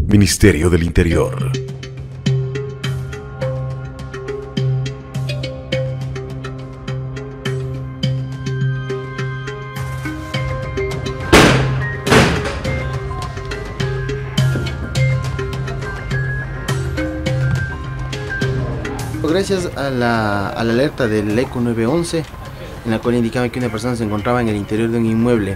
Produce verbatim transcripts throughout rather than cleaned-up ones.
Ministerio del Interior. Gracias a la, a la alerta del ECO nueve once, en la cual indicaba que una persona se encontraba en el interior de un inmueble,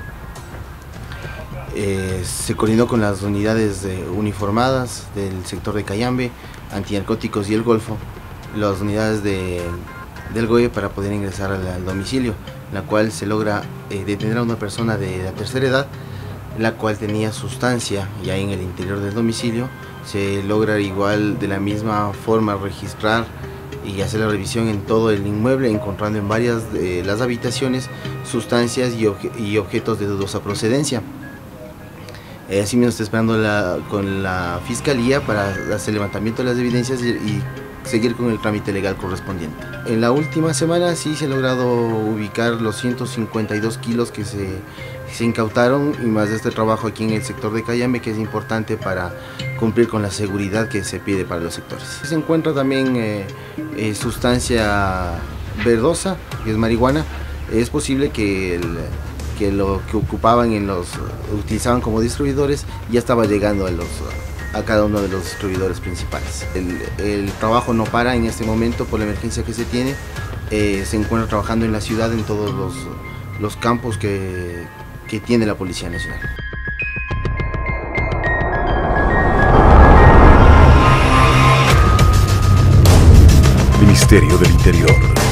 eh, se coordinó con las unidades eh, uniformadas del sector de Cayambe, antinarcóticos y el Golfo, las unidades de, del GOE para poder ingresar al, al domicilio, en la cual se logra eh, detener a una persona de la tercera edad, la cual tenía sustancia ya en el interior del domicilio. Se logra igual de la misma forma registrar y hacer la revisión en todo el inmueble, encontrando en varias de las habitaciones sustancias y, obje y objetos de dudosa procedencia. Eh, así mismo está esperando la, con la Fiscalía para hacer el levantamiento de las evidencias y, y seguir con el trámite legal correspondiente. En la última semana sí se ha logrado ubicar los ciento cincuenta y dos kilos que se, se incautaron, y más de este trabajo aquí en el sector de Cayambe, que es importante para cumplir con la seguridad que se pide para los sectores. Se encuentra también eh, eh, sustancia verdosa, que es marihuana. Es posible que, el, que lo que ocupaban en los, utilizaban como distribuidores, ya estaba llegando a los a cada uno de los distribuidores principales. El, el trabajo no para en este momento por la emergencia que se tiene. Eh, se encuentra trabajando en la ciudad en todos los, los campos que, que tiene la Policía Nacional. Ministerio del Interior.